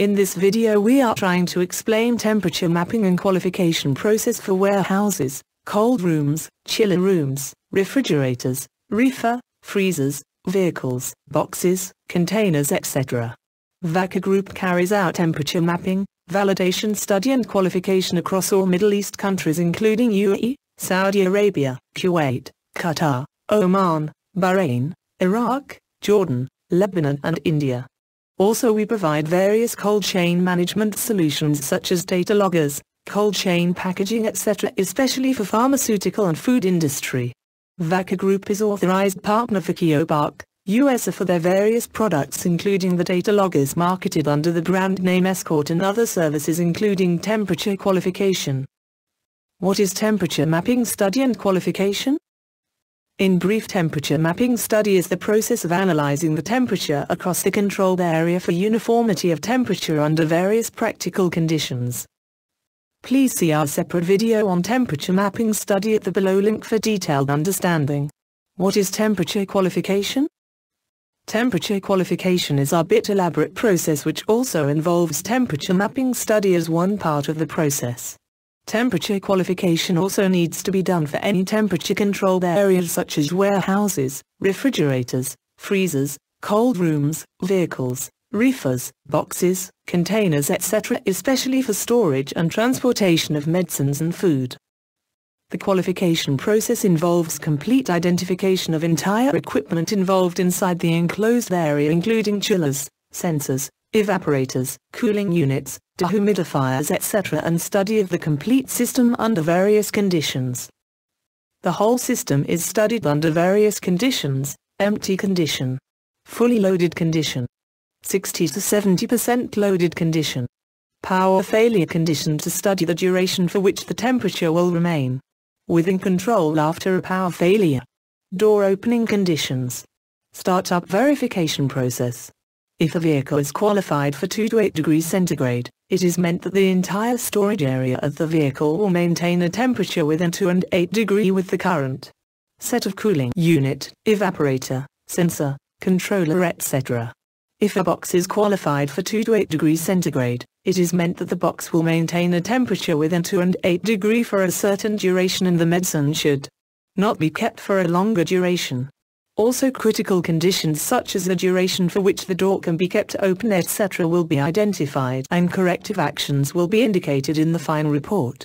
In this video we are trying to explain temperature mapping and qualification process for warehouses, cold rooms, chiller rooms, refrigerators, reefer, freezers, vehicles, boxes, containers etc. Vacker Group carries out temperature mapping, validation study and qualification across all Middle East countries including UAE, Saudi Arabia, Kuwait, Qatar, Oman, Bahrain, Iraq, Jordan, Lebanon and India. Also we provide various cold chain management solutions such as data loggers, cold chain packaging etc. especially for pharmaceutical and food industry. Vacker Group is authorized partner for Cryopak, USA for their various products including the data loggers marketed under the brand name Escort and other services including temperature qualification. What is temperature mapping study and qualification? In brief, temperature mapping study is the process of analyzing the temperature across the controlled area for uniformity of temperature under various practical conditions. Please see our separate video on temperature mapping study at the below link for detailed understanding. What is temperature qualification? Temperature qualification is a bit elaborate process which also involves temperature mapping study as one part of the process. Temperature qualification also needs to be done for any temperature-controlled areas such as warehouses, refrigerators, freezers, cold rooms, vehicles, reefers, boxes, containers etc. especially for storage and transportation of medicines and food. The qualification process involves complete identification of entire equipment involved inside the enclosed area including chillers, sensors, evaporators, cooling units, dehumidifiers etc. and study of the complete system under various conditions. The whole system is studied under various conditions: empty condition, fully loaded condition, 60 to 70% loaded condition, power failure condition to study the duration for which the temperature will remain within control after a power failure, door opening conditions, startup verification process. If a vehicle is qualified for 2 to 8 degrees centigrade, it is meant that the entire storage area of the vehicle will maintain a temperature within 2 and 8 degrees with the current set of cooling unit, evaporator, sensor, controller etc. If a box is qualified for 2 to 8 degrees centigrade, it is meant that the box will maintain a temperature within 2 and 8 degrees for a certain duration and the medicine should not be kept for a longer duration. Also critical conditions such as the duration for which the door can be kept open etc. will be identified and corrective actions will be indicated in the final report.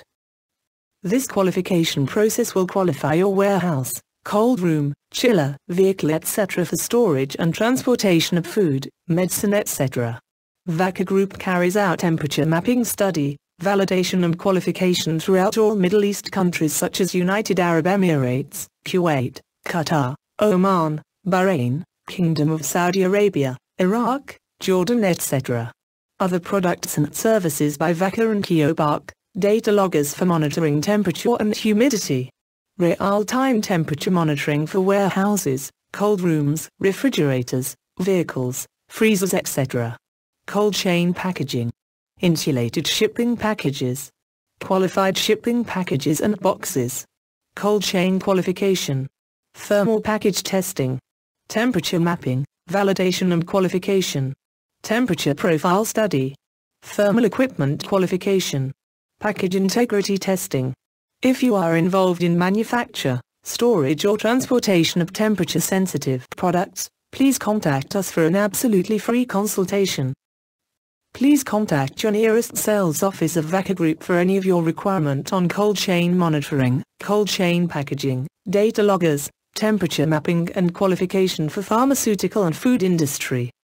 This qualification process will qualify your warehouse, cold room, chiller, vehicle etc. for storage and transportation of food, medicine etc. Vacker Group carries out temperature mapping study, validation and qualification throughout all Middle East countries such as United Arab Emirates, Kuwait, Qatar, Oman, Bahrain, Kingdom of Saudi Arabia, Iraq, Jordan etc. Other products and services by Vacker and Cryopak, data loggers for monitoring temperature and humidity. Real-time temperature monitoring for warehouses, cold rooms, refrigerators, vehicles, freezers etc. Cold chain packaging. Insulated shipping packages. Qualified shipping packages and boxes. Cold chain qualification. Thermal package testing. Temperature mapping, validation and qualification. Temperature profile study. Thermal equipment qualification. Package integrity testing. If you are involved in manufacture, storage or transportation of temperature-sensitive products, please contact us for an absolutely free consultation. Please contact your nearest sales office of Vacker Group for any of your requirement on cold chain monitoring, cold chain packaging, data loggers, temperature mapping and qualification for pharmaceutical and food industry.